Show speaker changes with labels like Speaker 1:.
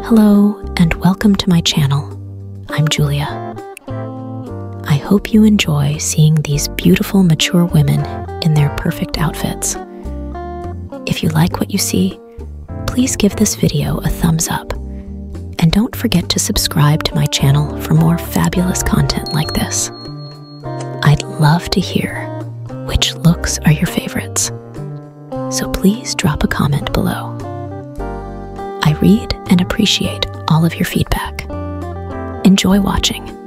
Speaker 1: Hello and welcome to my channel. I'm Julia. I hope you enjoy seeing these beautiful mature women in their perfect outfits. If you like what you see, please give this video a thumbs up. And don't forget to subscribe to my channel for more fabulous content like this. I'd love to hear which looks are your favorites, so please drop a comment below. I read and appreciate all of your feedback. Enjoy watching.